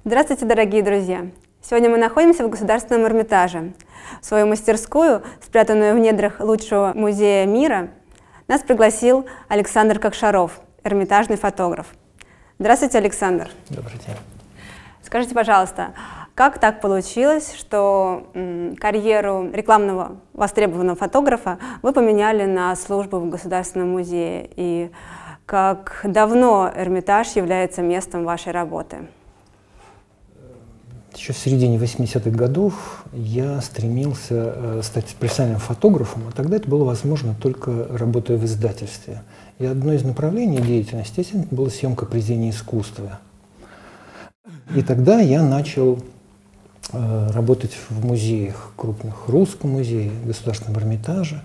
Здравствуйте, дорогие друзья! Сегодня мы находимся в Государственном Эрмитаже. В свою мастерскую, спрятанную в недрах лучшего музея мира, нас пригласил Александр Кокшаров, эрмитажный фотограф. Здравствуйте, Александр! Добрый день! Скажите, пожалуйста, как так получилось, что карьеру рекламного востребованного фотографа вы поменяли на службу в Государственном музее? И как давно Эрмитаж является местом вашей работы? Еще в середине 80-х годов я стремился стать профессиональным фотографом, а тогда это было возможно только работая в издательстве. И одно из направлений деятельности, естественно, была съемка произведений искусства. И тогда я начал работать в музеях, крупных, Русском музее, Государственном Эрмитаже.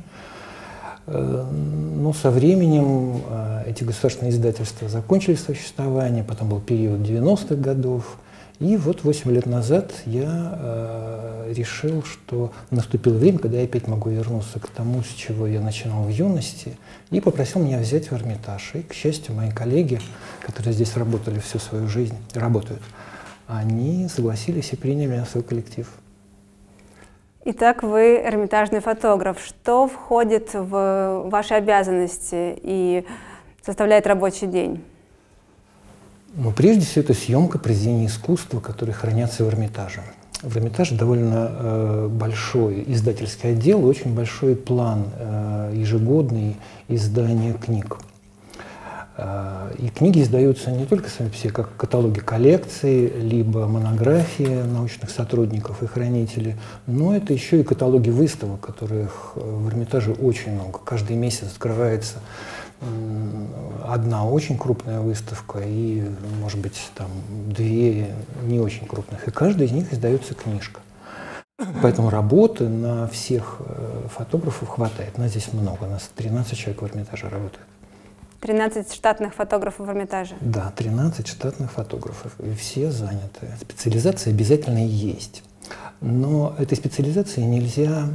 Но со временем эти государственные издательства закончили свое существование, потом был период 90-х годов. И вот 8 лет назад я решил, что наступило время, когда я опять могу вернуться к тому, с чего я начинал в юности, и попросил меня взять в Эрмитаж. И, к счастью, мои коллеги, которые здесь работали всю свою жизнь, работают, они согласились и приняли меня в свой коллектив. Итак, вы эрмитажный фотограф. Что входит в ваши обязанности и составляет рабочий день? Но прежде всего это съемка произведений искусства, которые хранятся в Эрмитаже. В Эрмитаже довольно большой издательский отдел, очень большой план ежегодный издания книг. И книги издаются не только сами по себе, как каталоги коллекций, либо монографии научных сотрудников и хранителей, но это еще и каталоги выставок, которых в Эрмитаже очень много. Каждый месяц открывается одна очень крупная выставка и, может быть, там две не очень крупных. И каждой из них издается книжка. Поэтому работы на всех фотографов хватает. Нас здесь много, у нас 13 человек в Эрмитаже работает. 13 штатных фотографов в Эрмитаже? Да, 13 штатных фотографов, и все заняты. Специализация обязательно есть. Но этой специализации нельзя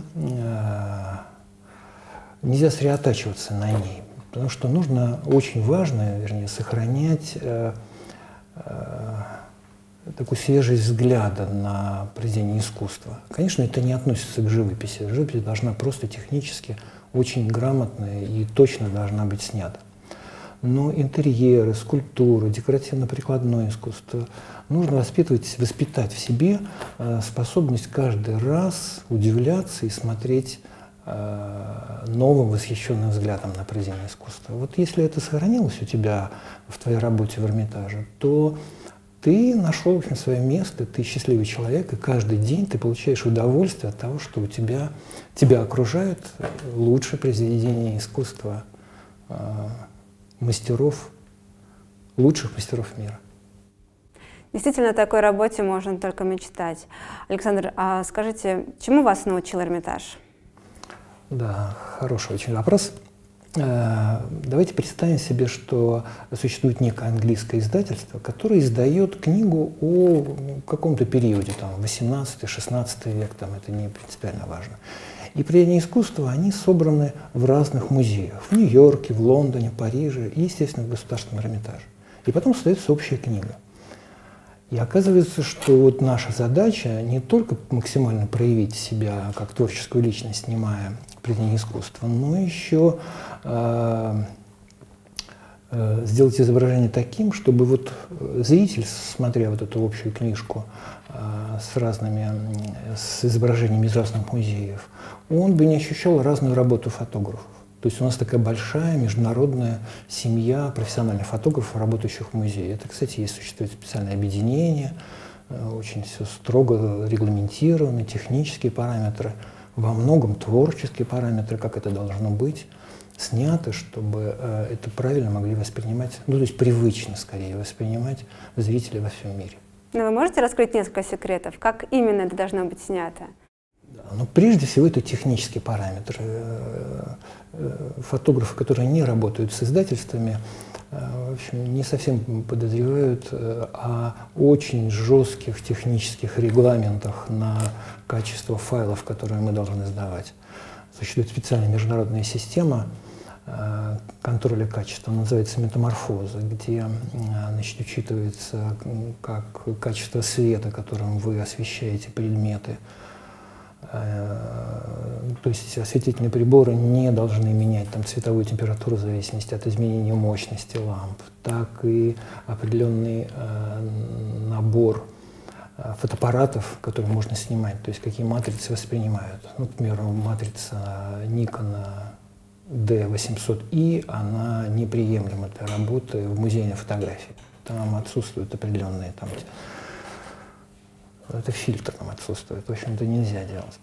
сосредотачиваться на ней. Потому что нужно, очень важно, вернее, сохранять такую свежесть взгляда на произведение искусства. Конечно, это не относится к живописи. Живопись должна просто технически очень грамотно и точно должна быть снята. Но интерьеры, скульптуры, декоративно-прикладное искусство нужно воспитать в себе способность каждый раз удивляться и смотреть новым восхищенным взглядом на произведение искусства. Вот если это сохранилось у тебя в твоей работе в Эрмитаже, то ты нашел, в общем, свое место, ты счастливый человек, и каждый день ты получаешь удовольствие от того, что тебя окружает лучшее произведение искусства мастеров, лучших мастеров мира. Действительно, о такой работе можно только мечтать. Александр, а скажите, чему вас научил Эрмитаж? Да, хороший очень вопрос. Давайте представим себе, что существует некое английское издательство, которое издает книгу о каком-то периоде, там, 18-16 век, там, это не принципиально важно. И произведения искусства, они собраны в разных музеях, в Нью-Йорке, в Лондоне, Париже и, естественно, в Государственном Эрмитаже. И потом создается общая книга. И оказывается, что вот наша задача не только максимально проявить себя как творческую личность, снимая произведение искусства, но еще сделать изображение таким, чтобы вот зритель, смотря вот эту общую книжку с изображениями из разных музеев, он бы не ощущал разную работу фотографов. То есть у нас такая большая международная семья профессиональных фотографов, работающих в музее. Это, кстати, существует специальное объединение, очень все строго регламентировано, технические параметры, во многом творческие параметры, как это должно быть, сняты, чтобы это правильно могли воспринимать, ну, то есть привычно, скорее, воспринимать зрители во всем мире. Но вы можете раскрыть несколько секретов? Как именно это должно быть снято? Ну, прежде всего, это технические параметры. Фотографы, которые не работают с издательствами, в общем, не совсем подозревают о очень жестких технических регламентах на качество файлов, которые мы должны сдавать. Существует специальная международная система контроля качества, он называется метаморфоза, где, значит, учитывается как качество света, которым вы освещаете предметы. То есть осветительные приборы не должны менять там цветовую температуру в зависимости от изменения мощности ламп, так и определенный набор фотоаппаратов, которые можно снимать, то есть какие матрицы воспринимают. Ну, к примеру, матрица Nikon D800i, она неприемлема для работы в музейной фотографии. Там отсутствуют определенные, там, это фильтр там отсутствует, в общем, это нельзя делать.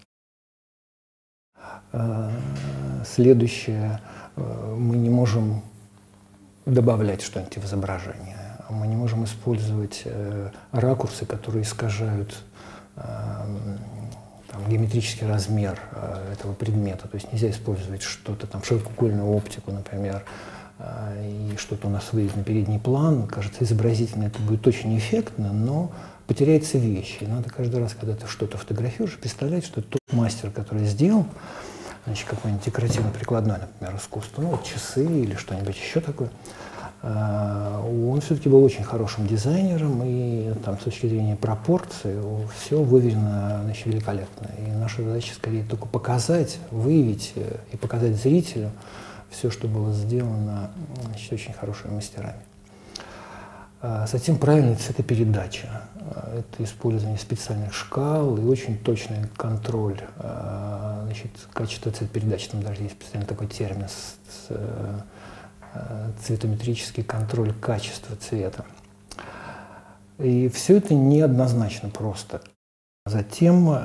Следующее, мы не можем добавлять что-нибудь в изображение. Мы не можем использовать ракурсы, которые искажают там, геометрический размер этого предмета. То есть нельзя использовать что-то, там, широкоугольную оптику, например, и что-то у нас выйдет на передний план. Кажется, изобразительно это будет очень эффектно, но потеряется вещь. И надо каждый раз, когда ты что-то фотографируешь, представлять, что тот мастер, который сделал, значит, какое-нибудь декоративно-прикладное, например, искусство, ну, вот часы или что-нибудь еще такое, он все-таки был очень хорошим дизайнером, и там, с точки зрения пропорций все выверено, значит, великолепно. И наша задача скорее только показать, выявить и показать зрителю все, что было сделано, значит, очень хорошими мастерами. Затем правильная цветопередача. Это использование специальных шкал и очень точный контроль, значит, качества цветопередачи. Там даже есть специальный такой термин цветометрический контроль качества цвета. И все это неоднозначно просто. Затем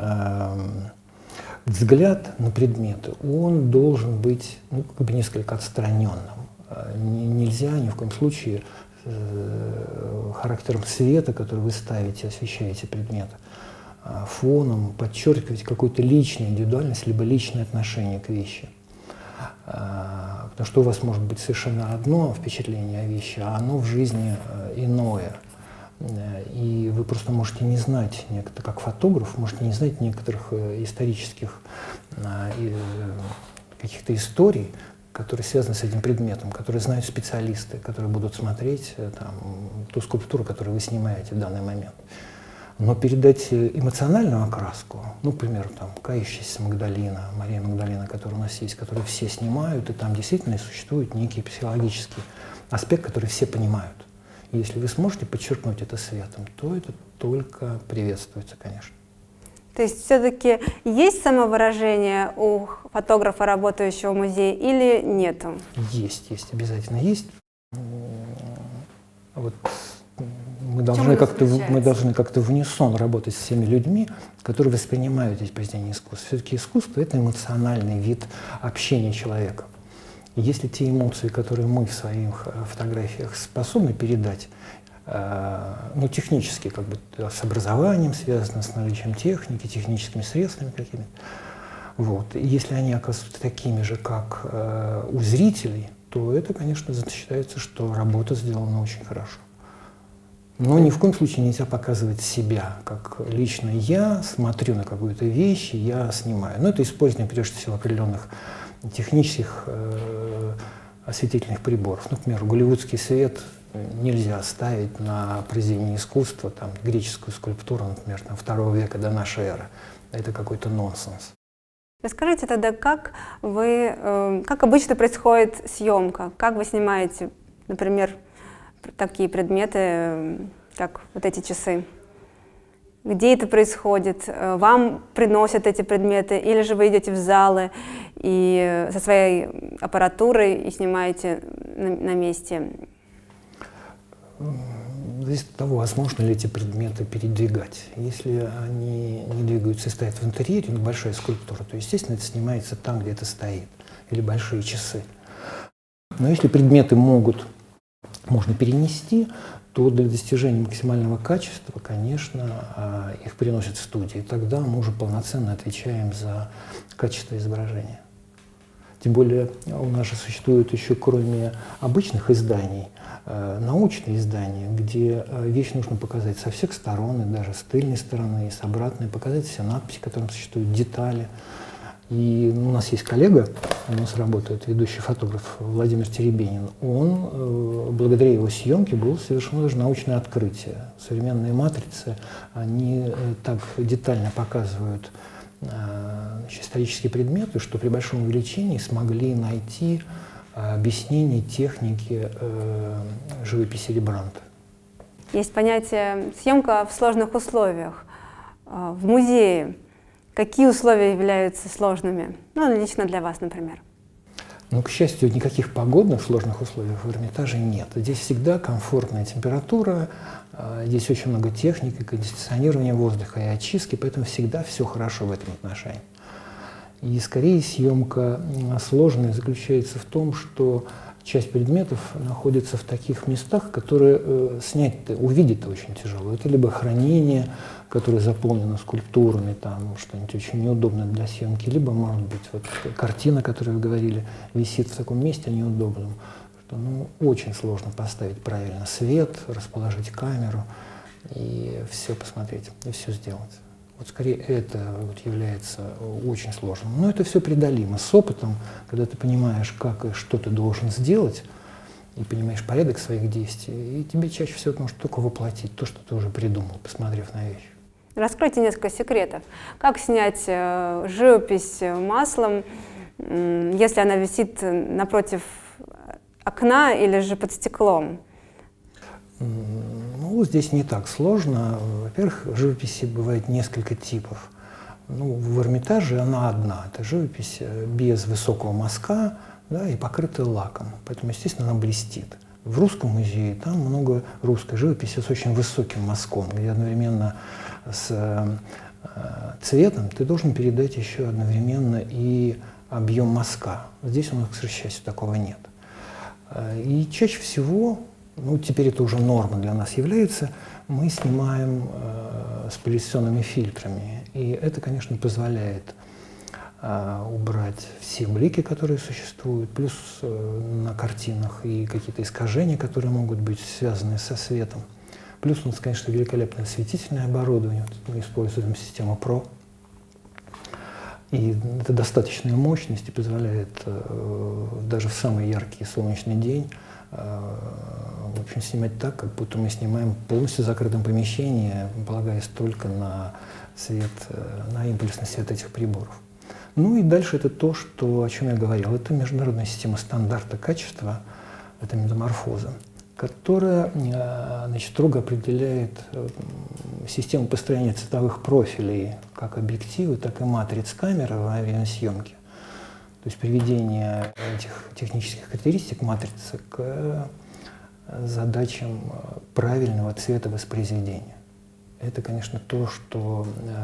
взгляд на предметы, он должен быть, ну, как бы несколько отстраненным. Нельзя ни в коем случае характером света, который вы ставите, освещаете предмет, фоном подчеркивать какую-то личную индивидуальность, либо личное отношение к вещи. Потому что у вас может быть совершенно одно впечатление о вещи, а оно в жизни иное. И вы просто можете не знать, как фотограф, можете не знать некоторых исторических каких-то историй, которые связаны с этим предметом, которые знают специалисты, которые будут смотреть там, ту скульптуру, которую вы снимаете в данный момент. Но передать эмоциональную окраску, ну, к примеру, там, «Кающаяся Магдалина», Мария Магдалина, которая у нас есть, которую все снимают, и там действительно существует некий психологический аспект, который все понимают. И если вы сможете подчеркнуть это светом, то это только приветствуется, конечно. То есть все-таки есть самовыражение у фотографа, работающего в музее, или нету? Есть, обязательно есть. Вот мы должны как-то в унисон работать с всеми людьми, которые воспринимают эти произведения искусства. Все-таки искусство — это эмоциональный вид общения человека. И если те эмоции, которые мы в своих фотографиях способны передать, ну, технически, как бы с образованием связано, с наличием техники, техническими средствами какими-то, вот, и если они оказываются такими же, как у зрителей, то это, конечно, считается, что работа сделана очень хорошо. Но ни в коем случае нельзя показывать себя, как лично я смотрю на какую-то вещь, и я снимаю. Но это использование, прежде всего, определенных технических осветительных приборов. Например, голливудский свет нельзя ставить на произведение искусства, там, греческую скульптуру, например, там, II века до нашей эры. Это какой-то нонсенс. Расскажите тогда, как обычно происходит съемка? Как вы снимаете, например, такие предметы, как вот эти часы? Где это происходит? Вам приносят эти предметы, или же вы идете в залы и со своей аппаратурой и снимаете на месте? Зависит от того, возможно ли эти предметы передвигать. Если они не двигаются и стоят в интерьере, ну, большая скульптура, то, естественно, это снимается там, где это стоит, или большие часы. Но если предметы можно перенести, то для достижения максимального качества, конечно, их переносят в студии. И тогда мы уже полноценно отвечаем за качество изображения. Тем более у нас же существует еще, кроме обычных изданий, научные издания, где вещь нужно показать со всех сторон, и даже с тыльной стороны, и с обратной, показать все надписи, которые существуют, детали. И у нас есть коллега, у нас работает ведущий фотограф Владимир Теребенин. Он, благодаря его съемке, было совершено даже научное открытие. Современные матрицы, они так детально показывают исторические предметы, что при большом увеличении смогли найти объяснение техники живописи Рембрандта. Есть понятие «съемка в сложных условиях». В музее какие условия являются сложными? Ну, лично для вас, например. Ну, к счастью, никаких погодных сложных условий в Эрмитаже нет. Здесь всегда комфортная температура, здесь очень много техники, кондиционирования воздуха и очистки, поэтому всегда все хорошо в этом отношении. И скорее съемка сложная заключается в том, что часть предметов находится в таких местах, которые снять, увидеть очень тяжело. Это либо хранение, которое заполнено скульптурами, там что-нибудь очень неудобное для съемки, либо, может быть, вот картина, о которой вы говорили, висит в таком месте неудобном, что очень сложно поставить правильно свет, расположить камеру и все посмотреть, и все сделать. Вот скорее это вот является очень сложным. Но это все преодолимо. С опытом, когда ты понимаешь, как и что ты должен сделать, и понимаешь порядок своих действий, и тебе чаще всего может только воплотить то, что ты уже придумал, посмотрев на вещь. Раскройте несколько секретов. Как снять живопись маслом, если она висит напротив окна или же под стеклом? Ну, здесь не так сложно. Во-первых, живописи бывает несколько типов. Ну, в Эрмитаже она одна. Это живопись без высокого мазка, да, и покрытая лаком. Поэтому, естественно, она блестит. В Русском музее там много русской живописи с очень высоким мазком, где одновременно с цветом ты должен передать еще одновременно и объем мазка. Здесь у нас, к счастью, такого нет. И чаще всего, ну, теперь это уже норма для нас является, мы снимаем с поляризационными фильтрами. И это, конечно, позволяет убрать все блики, которые существуют, плюс на картинах и какие-то искажения, которые могут быть связаны со светом. Плюс у нас, конечно, великолепное осветительное оборудование. Вот мы используем систему PRO. И это достаточная мощность и позволяет даже в самый яркий солнечный день в общем, снимать так, как будто мы снимаем в полностью закрытом помещении, полагаясь только на свет, на импульсный свет этих приборов. Ну и дальше это то, о чем я говорил. Это международная система стандарта качества, это метаморфоза, которая, значит, строго определяет систему построения цветовых профилей, как объективы, так и матриц камеры во время съемки. То есть приведение этих технических характеристик матрицы к задачам правильного цветовоспроизведения. Это, конечно, то, что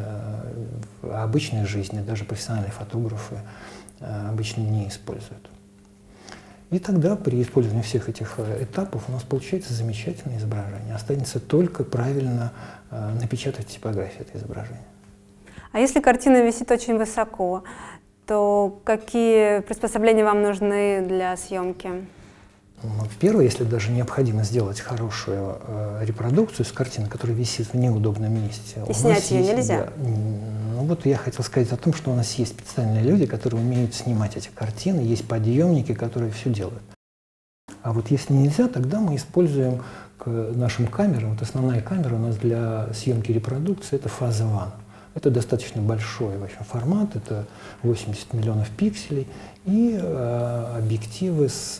в обычной жизни даже профессиональные фотографы обычно не используют. И тогда при использовании всех этих этапов у нас получается замечательное изображение. Останется только правильно напечатать в типографии это изображение. А если картина висит очень высоко, то какие приспособления вам нужны для съемки? Первое, если даже необходимо сделать хорошую репродукцию с картины, которая висит в неудобном месте. И снять ее нельзя? Да, ну вот я хотел сказать о том, что у нас есть специальные люди, которые умеют снимать эти картины, есть подъемники, которые все делают. А вот если нельзя, тогда мы используем к нашим камерам, вот основная камера у нас для съемки репродукции, это фаза One. Это достаточно большой в общем, формат, это 80 миллионов пикселей и объективы с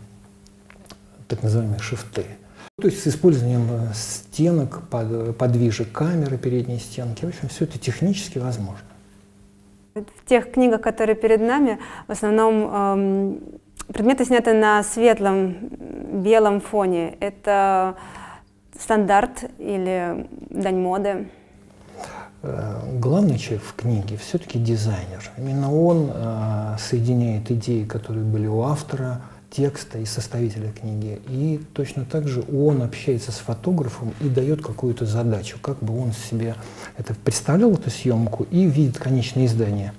так называемые шифты. То есть с использованием стенок, подвижек камеры, передней стенки. В общем, все это технически возможно. В тех книгах, которые перед нами, в основном предметы сняты на светлом, белом фоне. Это стандарт или дань моды? Главный человек в книге все-таки дизайнер. Именно он соединяет идеи, которые были у автора, текста и составителя книги. И точно так же он общается с фотографом и дает какую-то задачу, как бы он себе это представлял, эту съемку, и видит конечное издание.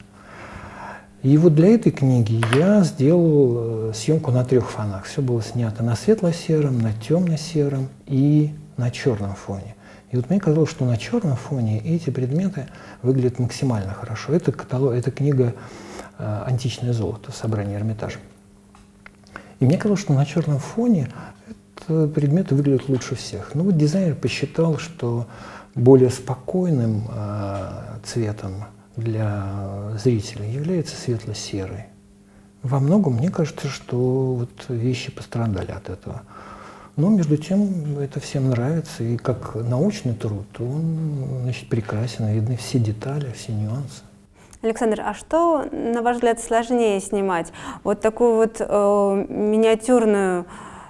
И вот для этой книги я сделал съемку на 3 фонах. Все было снято на светло-сером, на темно-сером и на черном фоне. И вот мне казалось, что на черном фоне эти предметы выглядят максимально хорошо. Это книга античное золото, собрание Эрмитажа. И мне казалось, что на черном фоне этот предмет выглядит лучше всех. Но вот дизайнер посчитал, что более спокойным цветом для зрителя является светло-серый. Во многом мне кажется, что вот вещи пострадали от этого. Но между тем это всем нравится, и как научный труд он, значит, прекрасен, видны все детали, все нюансы. Александр, а что, на ваш взгляд, сложнее снимать? Вот такую вот миниатюрные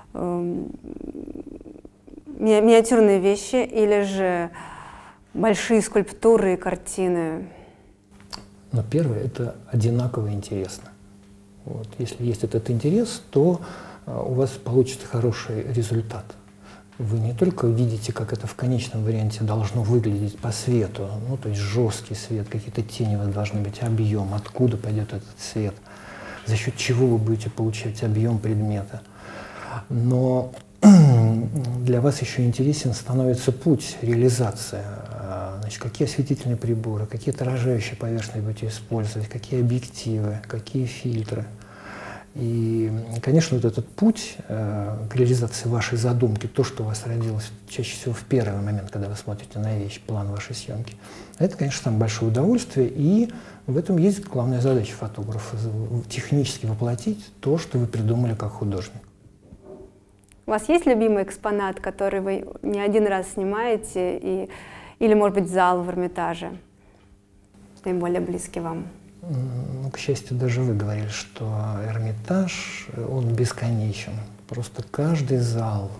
вещи или же большие скульптуры и картины? Но первое – это одинаково интересно. Вот. Если есть этот интерес, то у вас получится хороший результат. Вы не только видите, как это в конечном варианте должно выглядеть по свету, ну, то есть жесткий свет, какие-то тени у вас должны быть, объем, откуда пойдет этот свет, за счет чего вы будете получать объем предмета. Но для вас еще интересен становится путь, реализация. Значит, какие осветительные приборы, какие отражающие поверхности будете использовать, какие объективы, какие фильтры. И, конечно, вот этот путь к реализации вашей задумки, то, что у вас родилось чаще всего в первый момент, когда вы смотрите на вещь, план вашей съемки, это, конечно, самое большое удовольствие, и в этом есть главная задача фотографа – технически воплотить то, что вы придумали как художник. У вас есть любимый экспонат, который вы не один раз снимаете, или, может быть, зал в Эрмитаже, наиболее близкий вам? Ну, к счастью, даже вы говорили, что Эрмитаж, он бесконечен. Просто каждый зал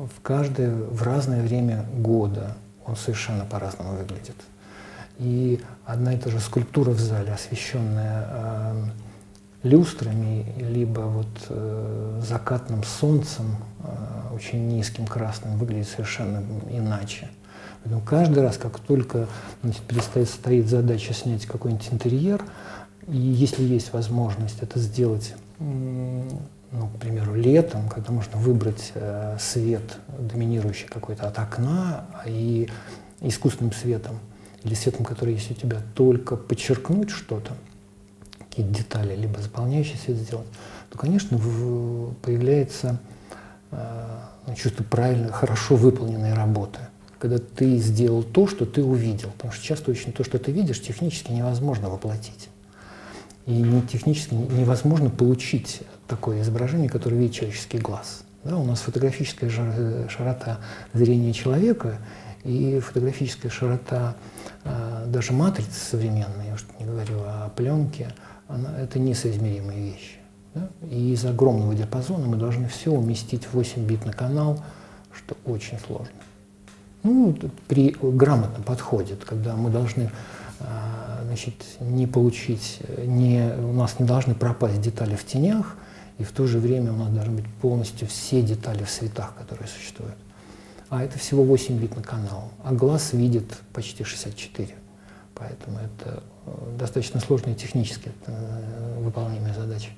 в разное время года он совершенно по-разному выглядит. И одна и та же скульптура в зале, освещенная люстрами, либо вот закатным солнцем, очень низким красным, выглядит совершенно иначе. Поэтому каждый раз, как только, значит, стоит задача снять какой-нибудь интерьер, и если есть возможность это сделать, ну, к примеру, летом, когда можно выбрать свет, доминирующий какой-то от окна, и искусственным светом, или светом, который есть у тебя, только подчеркнуть что-то, какие-то детали, либо заполняющий свет сделать, то, конечно, появляется чувство правильно, хорошо выполненной работы. Когда ты сделал то, что ты увидел. Потому что часто очень то, что ты видишь, технически невозможно воплотить. И технически невозможно получить такое изображение, которое видит человеческий глаз. Да, у нас фотографическая широта зрения человека и фотографическая широта даже матрицы современной, я уж не говорю о пленке, это несоизмеримые вещи. Да? И из огромного диапазона мы должны все уместить в 8 бит на канал, что очень сложно. Ну, при грамотном подходе, когда мы должны, значит, не получить, у нас не должны пропасть детали в тенях, и в то же время у нас должны быть полностью все детали в цветах, которые существуют. А это всего 8 бит на канал, а глаз видит почти 64. Поэтому это достаточно сложная технически выполнимая задача.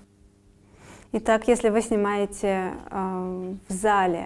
Итак, если вы снимаете в зале,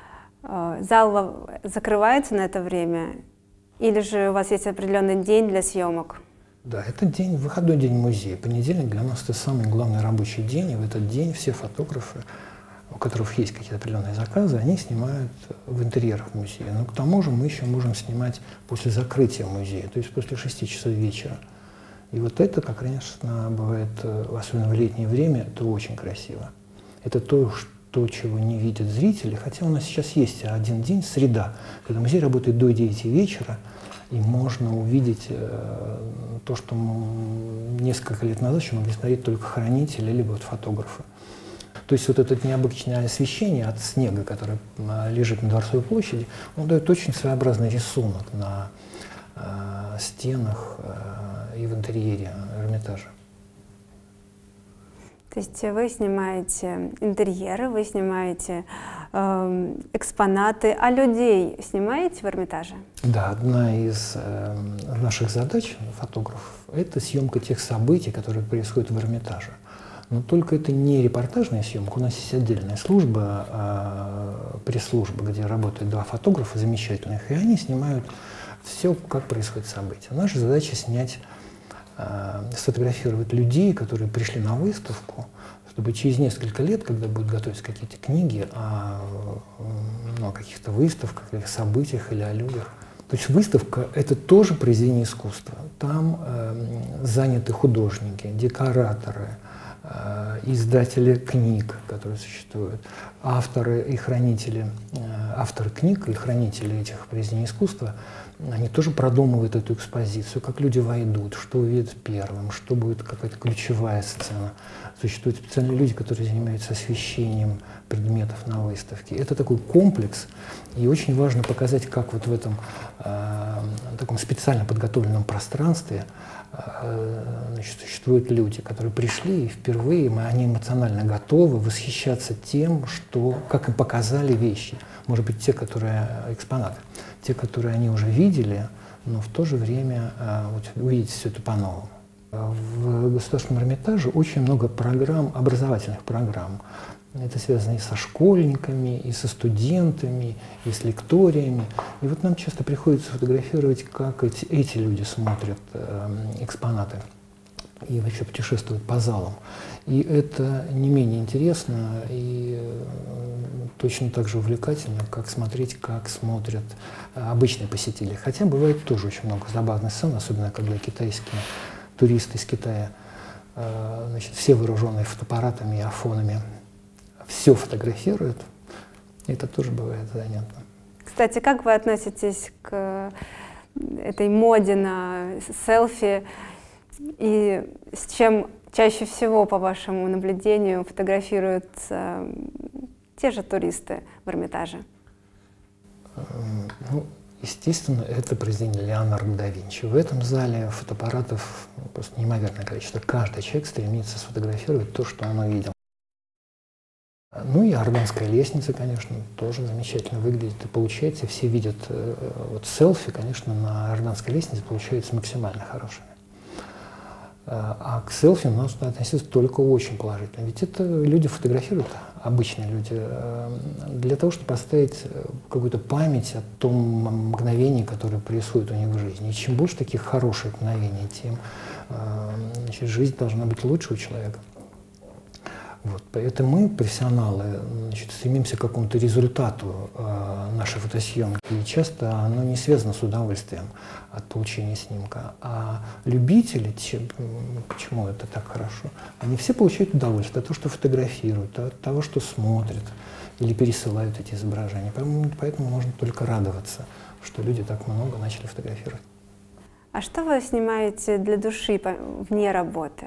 зал закрывается на это время, или же у вас есть определенный день для съемок? Да, это выходной день музея. Понедельник для нас это самый главный рабочий день, и в этот день все фотографы, у которых есть какие-то определенные заказы, они снимают в интерьерах музея. Но к тому же мы еще можем снимать после закрытия музея, то есть после 6 часов вечера. И вот это, как, конечно, бывает, особенно в летнее время, это очень красиво. Это то, чего не видят зрители, хотя у нас сейчас есть один день, среда, когда музей работает до 9 вечера, и можно увидеть то, что несколько лет назад еще могли смотреть только хранители, либо вот фотографы. То есть вот это необычное освещение от снега, который лежит на Дворцовой площади, он дает очень своеобразный рисунок на стенах и в интерьере Эрмитажа. То есть вы снимаете интерьеры, вы снимаете экспонаты, а людей снимаете в Эрмитаже? Да, одна из наших задач фотографов – это съемка тех событий, которые происходят в Эрмитаже. Но только это не репортажная съемка, у нас есть отдельная служба, пресс-служба, где работают 2 фотографа замечательных, и они снимают все, как происходит событие. Наша задача снять сфотографировать людей, которые пришли на выставку, чтобы через несколько лет, когда будут готовиться какие-то книги о каких-то выставках, или событиях, или о людях. То есть выставка — это тоже произведение искусства. Там заняты художники, декораторы, издатели книг, которые существуют, авторы и хранители, авторы книг и хранители этих произведений искусства, они тоже продумывают эту экспозицию, как люди войдут, что увидят первым, что будет какая-то ключевая сцена. Существуют специальные люди, которые занимаются освещением предметов на выставке. Это такой комплекс, и очень важно показать, как вот в этом таком специально подготовленном пространстве существуют люди, которые пришли и впервые они эмоционально готовы восхищаться тем, как им показали вещи. Может быть, те, которые экспонаты, те, которые они уже видели, но в то же время увидеть все это по-новому. В Государственном Эрмитаже очень много программ, образовательных программ. Это связано и со школьниками, и со студентами, и с лекториями. И вот нам часто приходится фотографировать, как эти люди смотрят экспонаты и вообще путешествуют по залам. И это не менее интересно и точно так же увлекательно, как смотреть, как смотрят обычные посетители. Хотя бывает тоже очень много забавных сцен, особенно когда китайские туристы из Китая, все вооруженные фотоаппаратами и айфонами, все фотографируют. Это тоже бывает занятно. Кстати, как вы относитесь к этой моде на селфи и с чем чаще всего, по вашему наблюдению, фотографируются те же туристы в Эрмитаже? Ну, естественно, это произведение Леонардо да Винчи. В этом зале фотоаппаратов просто неимоверное количество. Каждый человек стремится сфотографировать то, что он увидел. Ну и Орденская лестница, конечно, тоже замечательно выглядит. И получается, все видят вот селфи, конечно, на Орденской лестнице получаются максимально хорошими. А к селфи у нас относятся только очень положительно. Ведь это люди фотографируют, обычные люди, для того, чтобы оставить какую-то память о том мгновении, которое происходит у них в жизни. И чем больше таких хороших мгновений, тем жизнь должна быть лучше у человека. Вот. Поэтому мы, профессионалы, стремимся к какому-то результату нашей фотосъемки. И часто оно не связано с удовольствием от получения снимка. А любители, почему это так хорошо, они все получают удовольствие от того, что фотографируют, от того, что смотрят или пересылают эти изображения. Поэтому можно только радоваться, что люди так много начали фотографировать. А что вы снимаете для души вне работы?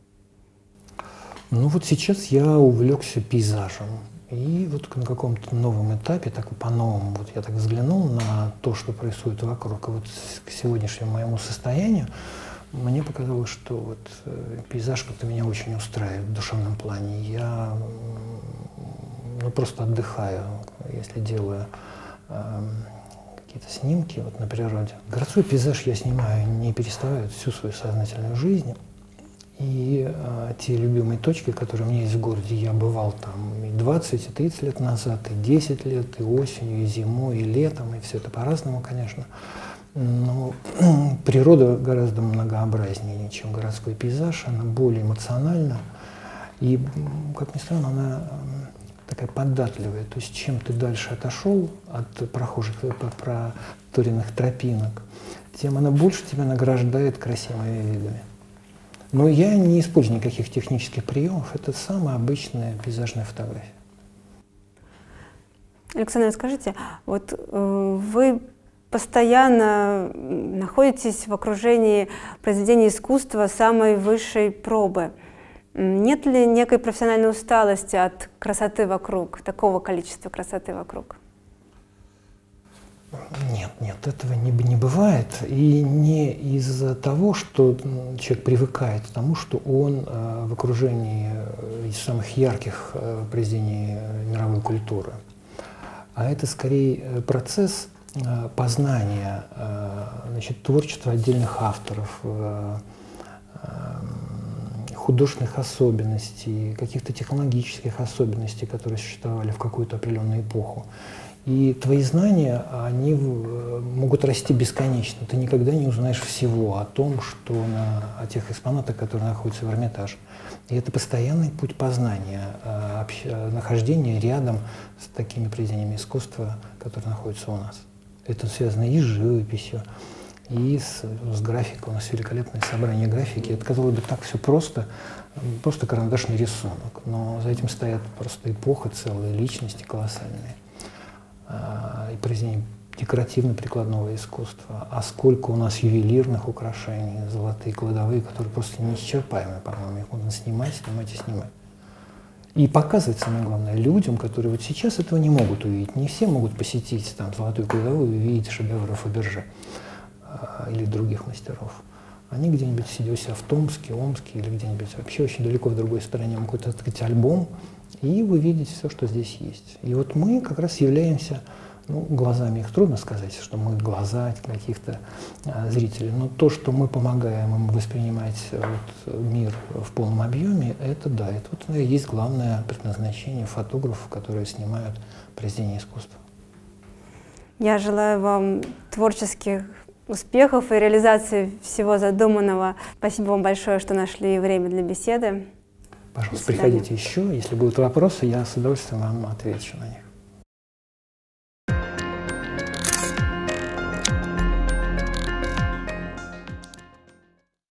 Ну вот сейчас я увлекся пейзажем. И вот на каком-то новом этапе, так по-новому, вот я так взглянул на то, что происходит вокруг. И вот к сегодняшнему моему состоянию мне показалось, что вот пейзаж как-то меня очень устраивает в душевном плане. Я просто отдыхаю, если делаю какие-то снимки вот на природе. Городской пейзаж я снимаю, не переставая всю свою сознательную жизнь. И те любимые точки, которые у меня есть в городе, я бывал там и 20, и 30 лет назад, и 10 лет, и осенью, и зимой, и летом, и все это по-разному, конечно. Но природа гораздо многообразнее, чем городской пейзаж, она более эмоциональна. И, как ни странно, она такая податливая. То есть чем ты дальше отошел от прохожих, проторенных тропинок, тем она больше тебя награждает красивыми видами. Но я не использую никаких технических приемов, это самая обычная пейзажная фотография. Александр, скажите, вот вы постоянно находитесь в окружении произведений искусства самой высшей пробы. Нет ли некой профессиональной усталости от красоты вокруг, такого количества красоты вокруг? Нет, этого не бывает. И не из-за того, что человек привыкает к тому, что он в окружении из самых ярких произведений мировой культуры. А это скорее процесс познания творчества отдельных авторов, художественных особенностей, каких-то технологических особенностей, которые существовали в какую-то определенную эпоху. И твои знания, они могут расти бесконечно. Ты никогда не узнаешь всего о том, о тех экспонатах, которые находятся в Эрмитаже. И это постоянный путь познания, нахождение рядом с такими произведениями искусства, которые находятся у нас. Это связано и с живописью, и с графикой. У нас великолепное собрание графики. Это, казалось бы, так все просто карандашный рисунок. Но за этим стоят просто эпоха, целые личности колоссальные. И произведения декоративно-прикладного искусства. А сколько у нас ювелирных украшений, золотые кладовые, которые просто неисчерпаемы, по-моему. Их можно снимать, снимать и снимать. И показывать, самое главное, людям, которые вот сейчас этого не могут увидеть. Не все могут посетить там золотую кладовую и увидеть шедевры Фаберже или других мастеров. Они где-нибудь, сидя у себя в Томске, Омске или где-нибудь вообще очень далеко в другой стране, могут открыть альбом и увидеть все, что здесь есть. И вот мы как раз являемся, глазами их трудно сказать, что мы глаза каких-то зрителей, но то, что мы помогаем им воспринимать мир в полном объеме, это да, это вот есть главное предназначение фотографов, которые снимают произведения искусства. Я желаю вам творческих успехов и реализации всего задуманного. Спасибо вам большое, что нашли время для беседы. Пожалуйста, приходите еще. Если будут вопросы, я с удовольствием вам отвечу на них.